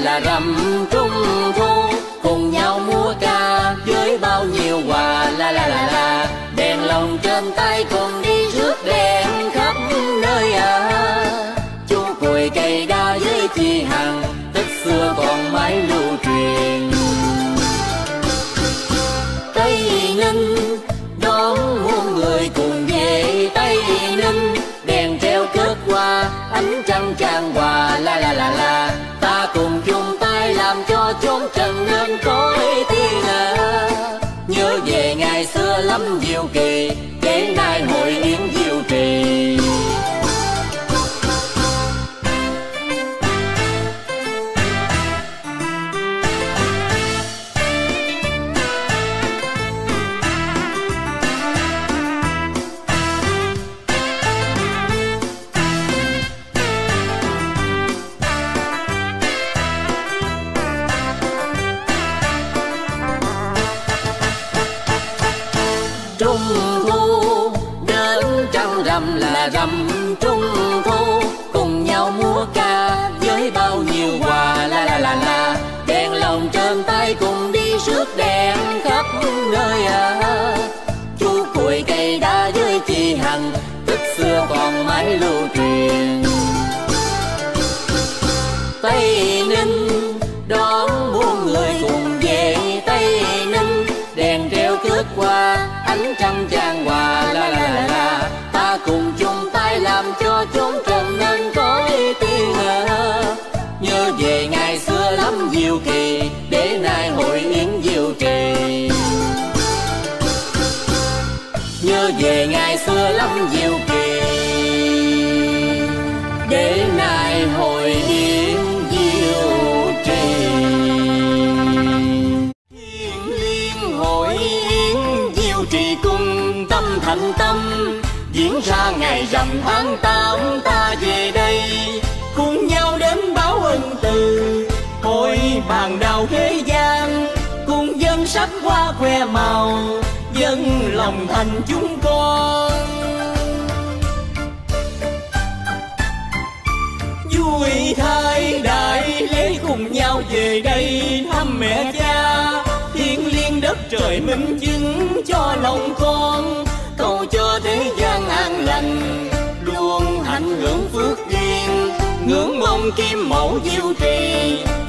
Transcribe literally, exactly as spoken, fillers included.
là rằm trung thu, cùng nhau múa ca với bao nhiêu quà la la la la. Đèn lồng trên tay cùng đi rước đèn khắp nơi à. Chú Cuội cây đa với chị Hằng, tích xưa còn mãi lưu truyền. Tây Ninh đón muôn người cùng về Tây Ninh, đèn treo cất qua ánh trăng tràn hòa la la la la. Ta cùng chung tay làm cho chốn trần nên cõi tiên à. Nhớ về ngày xưa lắm diệu kỳ, để nay hội yến diệu trì. Trung thu đến trăng rằm là rằm trung thu, cùng nhau múa ca với bao nhiêu quà la la la la. Đèn lồng trên tay cùng đi rước đèn khắp nơi à. Chú Cuội cây đa với chị Hằng, tích xưa còn mãi lưu truyền. Tây Ninh đón muôn người cùng về Tây Ninh, đèn treo cất qua ánh trăng tràn hòa la la la la. Ta cùng chung tay làm cho chốn trần nên cõi tiên à. Nhớ về ngày xưa lắm diệu kỳ, để nay hội yến diệu trì. Nhớ về ngày xưa lắm diệu kỳ, để nay hội yến diệu trì. Thiên liên hội yến diệu trì cùng tâm thành tâm, diễn ra ngày rằm tháng tám ta về đây. Cùng nhau đến báo ân từ, hội bàn đào thế gian, cùng dân sắc hoa khoe màu, dân lòng thành chúng con. Vui thay đại lễ cùng nhau về đây thăm mẹ cha, thiêng liêng đất trời minh chứng cho lòng con. Cầu cho thế gian an lành, luôn hạnh hưởng phước duyên, ngưỡng mong kim mẫu diệu trì.